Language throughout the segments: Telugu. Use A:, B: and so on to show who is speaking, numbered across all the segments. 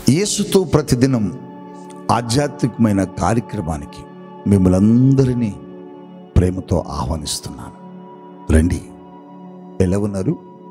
A: యేసుతో ప్రతిదినం ఆధ్యాత్మికమైన కార్యక్రమానికి మిమ్మల్ని అందరినీ ప్రేమతో ఆహ్వానిస్తున్నాను. రండి. ఎలా ఉన్నారు?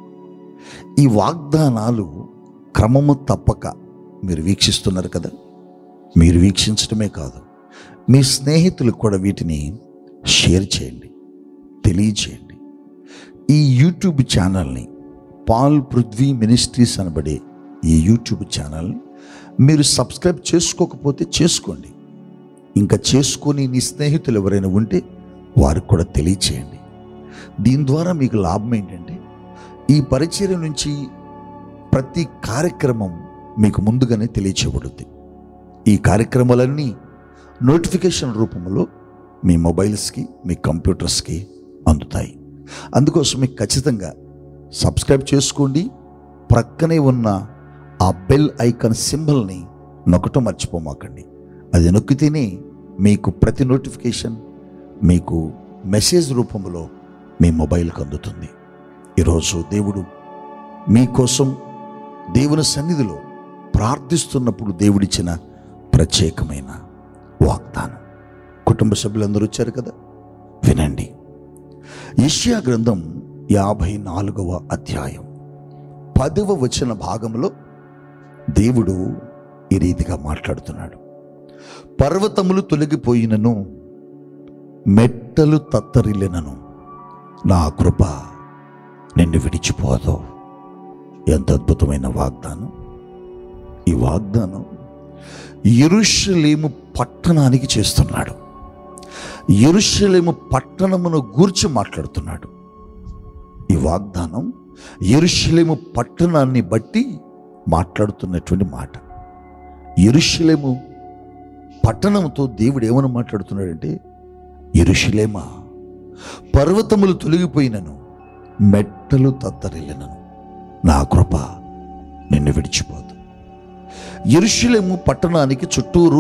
A: ఈ వాగ్దానాలు క్రమము తప్పక మీరు వీక్షిస్తున్నారు కదా. మీరు వీక్షించడమే కాదు, మీ స్నేహితులకు కూడా వీటిని షేర్ చేయండి, తెలియచేయండి. ఈ యూట్యూబ్ ఛానల్ని, పాల్ పృథ్వీ మినిస్ట్రీస్ అనబడే ఈ యూట్యూబ్ ఛానల్ని మీరు సబ్స్క్రైబ్ చేసుకోకపోతే చేసుకోండి. ఇంకా చేసుకొని నీ స్నేహితులు ఎవరైనా ఉంటే వారికి కూడా తెలియచేయండి. దీని ద్వారా మీకు లాభం ఏంటంటే, ఈ పరిచర్య నుంచి ప్రతి కార్యక్రమం మీకు ముందుగానే తెలియచేయబడుద్ది. ఈ కార్యక్రమాలన్నీ నోటిఫికేషన్ రూపంలో మీ మొబైల్స్కి, మీ కంప్యూటర్స్కి అందుతాయి. అందుకోసం మీకు ఖచ్చితంగా సబ్స్క్రైబ్ చేసుకోండి. ప్రక్కనే ఉన్న ఆ బెల్ ఐకాన్ సింబల్ని నొక్కటం మర్చిపోమాకండి. అది నొక్కితేనే మీకు ప్రతి నోటిఫికేషన్ మీకు మెసేజ్ రూపంలో మీ మొబైల్కి అందుతుంది. ఈరోజు దేవుడు మీకోసం దేవుని సన్నిధిలో ప్రార్థిస్తున్నప్పుడు దేవుడిచ్చిన ప్రత్యేకమైన వాగ్దానం. కుటుంబ సభ్యులందరూ వచ్చారు కదా, వినండి. యెషయా గ్రంథం 54వ అధ్యాయం 10వ వచన భాగంలో దేవుడు ఈ రీతిగా మాట్లాడుతున్నాడు. పర్వతములు తొలగిపోయినను, మెట్టలు తత్తరిల్లినను, నా కృప నిన్ను విడిచిపోదు. ఎంత అద్భుతమైన వాగ్దానం! ఈ వాగ్దానం యెరూషలేము పట్టణానికి చేస్తున్నాడు. యెరూషలేము పట్టణమును గూర్చి మాట్లాడుతున్నాడు. ఈ వాగ్దానం యెరూషలేము పట్టణాన్ని బట్టి మాట్లాడుతున్నటువంటి మాట. యెరూషలేము పట్టణంతో దేవుడు ఏమని మాట్లాడుతున్నాడంటే, యెరూషలేమా, పర్వతములు తొలగిపోయినను, మెట్టలు తత్తరిల్లినను, నా కృప నిన్ను విడిచిపోదు. యెరూషలేము పట్టణానికి చుట్టూరు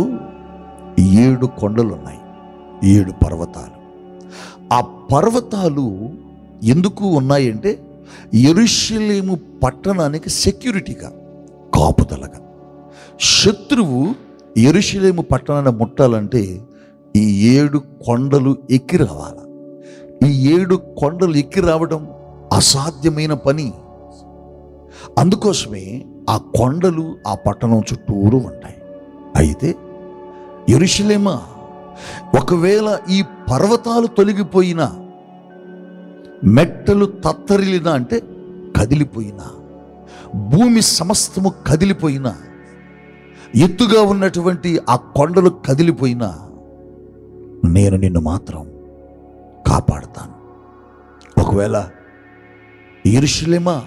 A: 7 కొండలున్నాయి, 7 పర్వతాలు. ఆ పర్వతాలు ఎందుకు ఉన్నాయంటే, యెరూషలేము పట్టణానికి సెక్యూరిటీగా, కాపుదలగా. శత్రువు యెరూషలేము పట్టణాన్ని ముట్టాలంటే ఈ 7 కొండలు ఎక్కి రావాలి. ఈ 7 కొండలు ఎక్కి రావడం అసాధ్యమైన పని. అందుకోసమే ఆ కొండలు ఆ పట్టణం చుట్టూరు ఉంటాయి. అయితే యెరూషలేమా, ఒకవేళ ఈ పర్వతాలు తొలగిపోయినా, మెట్టలు తత్తరిల్లినా అంటే కదిలిపోయినా, భూమి సమస్తము కదిలిపోయినా, ఎత్తుగా ఉన్నటువంటి ఆ కొండలు కదిలిపోయినా, నేను నిన్ను మాత్రం కాపాడుతాను. ఒకవేళ యెరూషలేమా,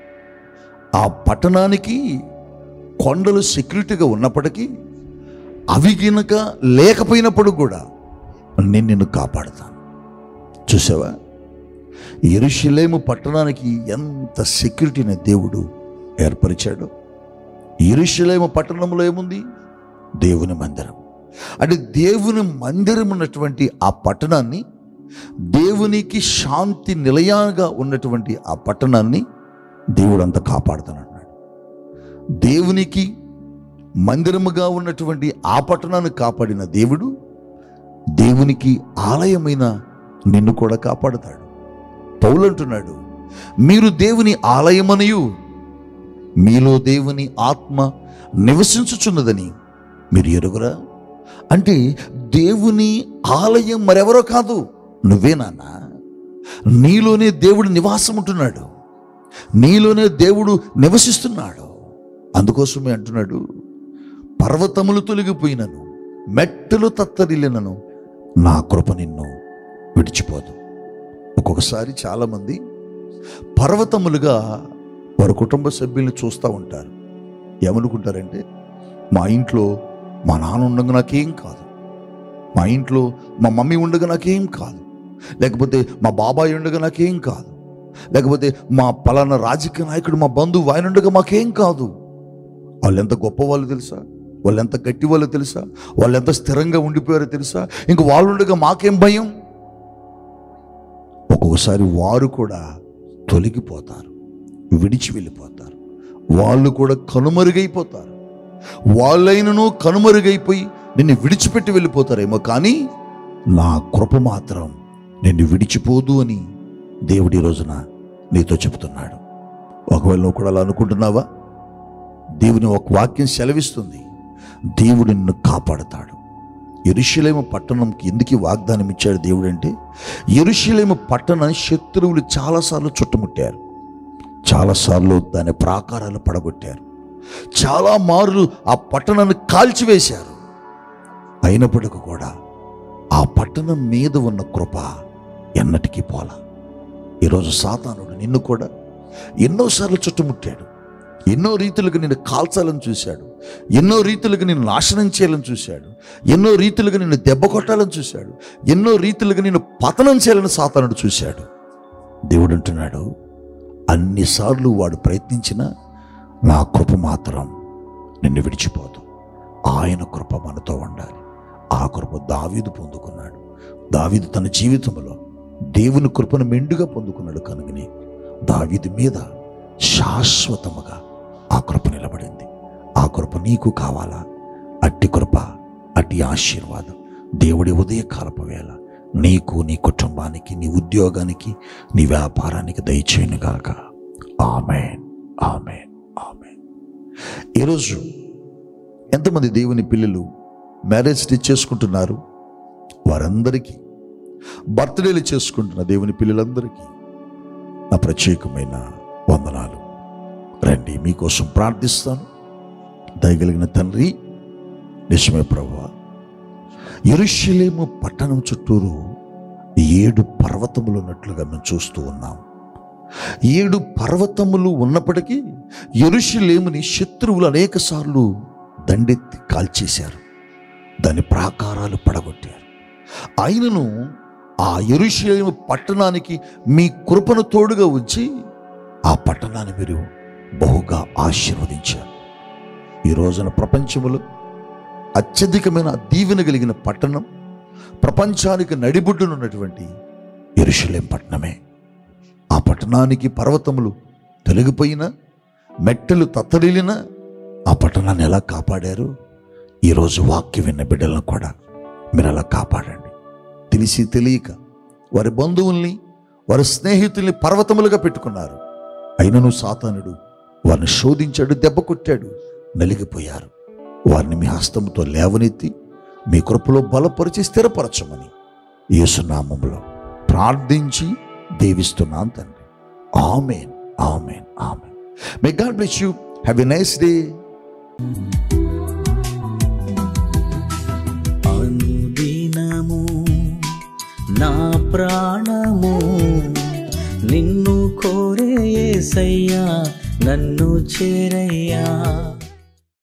A: ఆ పట్టణానికి కొండలు సెక్యూరిటీగా ఉన్నప్పటికీ, అవి గినక లేకపోయినప్పుడు కూడా నేను నిన్ను కాపాడుతాను. చూసావా, యెరూషలేము పట్టణానికి ఎంత సెక్యూరిటీని దేవుడు ఏర్పరిచాడు. యెరూషలేము పట్టణంలో ఏముంది? దేవుని మందిరం. అంటే దేవుని మందిరం ఉన్నటువంటి ఆ పట్టణాన్ని, దేవునికి శాంతి నిలయంగా ఉన్నటువంటి ఆ పట్టణాన్ని దేవుడు అంతా కాపాడుతానన్నాడు. దేవునికి మందిరముగా ఉన్నటువంటి ఆ పట్టణాన్ని కాపాడిన దేవుడు, దేవునికి ఆలయమైన నిన్ను కూడా కాపాడుతాడు. పౌలు అంటున్నాడు, మీరు దేవుని ఆలయమనియు మీలో దేవుని ఆత్మ నివసించుచున్నదని మీరు ఎరుగురా. అంటే దేవుని ఆలయం మరెవరో కాదు, నువ్వే నాన్న. నీలోనే దేవుడు నివాసం ఉంటున్నాడు, నీలోనే దేవుడు నివసిస్తున్నాడు. అందుకోసమే అంటున్నాడు, పర్వతములు తొలగిపోయినను, మెట్టలు తత్తరిల్లినను, నా కృప నిన్ను విడిచిపోదు. ఒక్కొక్కసారి చాలామంది పర్వతములుగా వారి కుటుంబ సభ్యుల్ని చూస్తూ ఉంటారు. ఏమనుకుంటారంటే, మా ఇంట్లో మా నాన్న ఉండగా నాకేం కాదు, మా ఇంట్లో మా మమ్మీ ఉండగా నాకేం కాదు, లేకపోతే మా బాబాయ్ ఉండగా నాకేం కాదు, లేకపోతే మా పలానా రాజకీయ నాయకుడు మా బంధువు ఆయన ఉండగా మాకేం కాదు. వాళ్ళు ఎంత గొప్పవాళ్ళు తెలుసా, వాళ్ళు ఎంత గట్టి వాళ్ళు తెలుసా, వాళ్ళు ఎంత స్థిరంగా ఉండిపోయారో తెలుసా, ఇంక వాళ్ళు ఉండగా మాకేం భయం. ఒక్కొక్కసారి వారు కూడా తొలగిపోతారు, విడిచి వెళ్ళిపోతారు, వాళ్ళు కూడా కనుమరుగైపోతారు. వాళ్ళైనను కనుమరుగైపోయి నిన్ను విడిచిపెట్టి వెళ్ళిపోతారేమో, కానీ నా కృప మాత్రం నిన్ను విడిచిపోదు అని దేవుడు ఈ రోజున నీతో చెబుతున్నాడు. ఒకవేళ నువ్వు కూడా అలా అనుకుంటున్నావా? దేవుని ఒక వాక్యం సెలవిస్తుంది, దేవుడు నిన్ను కాపాడుతాడు. యెరూషలేము పట్టణంకి ఎందుకు వాగ్దానం ఇచ్చాడు దేవుడు అంటే, యెరూషలేము పట్టణాన్ని శత్రువులు చాలాసార్లు చుట్టుముట్టారు, చాలాసార్లు దాని ప్రాకారాలు పడగొట్టారు, చాలా మార్లు ఆ పట్టణాన్ని కాల్చివేశారు. అయినప్పటికీ కూడా ఆ పట్టణం మీద ఉన్న కృప ఎన్నటికీ పోలా. ఈరోజు సాతానుడు నిన్ను కూడా ఎన్నోసార్లు చుట్టుముట్టాడు, ఎన్నో రీతులుగా నిన్ను కాల్చాలని చూశాడు, ఎన్నో రీతులుగా నిన్ను నాశనం చేయాలని చూశాడు, ఎన్నో రీతులుగా నిన్ను దెబ్బ కొట్టాలని చూశాడు, ఎన్నో రీతులుగా నిన్ను పతనం చేయాలని సాతానుడు చూశాడు. దేవుడు అంటున్నాడు, అన్నిసార్లు వాడు ప్రయత్నించినా నా కృప మాత్రం నిన్ను విడిచిపోదు. ఆయన కృప మనతో ఉండాలి. ఆ కృప దావీదు పొందుకున్నాడు. దావీదు తన జీవితంలో దేవుని కృపను మెండుగా పొందుకున్నాడు కనుకనే దావీదు మీద శాశ్వతముగా ఆ కృప నిలబడింది. ఆ కృప నీకు కావాలా? అట్టి కృప, అట్టి ఆశీర్వాదం దేవుడి ఉదయకాలపు వేళ నీకు, నీ కుటుంబానికి, నీ ఉద్యోగానికి, నీ వ్యాపారానికి దయచేయునుగాక. ఆమేన్, ఆమేన్, ఆమేన్. ఈరోజు ఎంతమంది దేవుని పిల్లలు మ్యారేజ్ డే చేసుకుంటున్నారు? వారందరికీ, బర్త్డేలు చేసుకుంటున్న దేవుని పిల్లలందరికీ నా ప్రత్యేకమైన వందనాలు. రండి, మీకోసం ప్రార్థిస్తాను. దయగలిగిన తండ్రి, నిజమే ప్రభువా, యెరూషలేము పట్టణం చుట్టూరు 7 పర్వతములు ఉన్నట్లుగా మేము చూస్తూ ఉన్నాం. 7 పర్వతములు ఉన్నప్పటికీ యెరూషలేముని శత్రువులు అనేక సార్లు దండెత్తి కాల్చేశారు, దాని ప్రాకారాలు పడగొట్టారు. ఆయనను ఆ యెరూషలేము పట్టణానికి మీ కృపను తోడుగా ఉంచి ఆ పట్టణాన్ని మీరు బహుగా ఆశీర్వదించారు. ఈ రోజున ప్రపంచంలో అత్యధికమైన దీవెన కలిగిన పట్టణం, ప్రపంచానికి నడిబొడ్డునున్నటువంటి యెరూషలేము పట్టణమే. ఆ పట్టణానికి పర్వతములు తొలగిపోయినా, మెట్టలు తత్తడిల్లినా ఆ పట్టణాన్ని ఎలా కాపాడారు? ఈరోజు వాక్యం విన్న బిడ్డలను కూడా మీరు అలా కాపాడండి. తెలిసి తెలియక వారి బంధువుల్ని, వారి స్నేహితుల్ని పర్వతములుగా పెట్టుకున్నారు. అయినను సాతానుడు వారిని శోధించాడు, దెబ్బ కొట్టాడు, నలిగిపోయారు. వారిని మీ హస్తముతో లేవనెత్తి మీ కృపలో బలపరిచి స్థిరపరచమని యేసు నామములో ప్రార్థించి దీవిస్తున్నాను తండ్రి. ఆమేన్, ఆమేన్, ఆమేన్. May God bless you. Have a nice day.
B: అనుదినము నా ప్రాణము నిన్ను కోరే యేసయ్యా, నన్ను చేరయ్యా.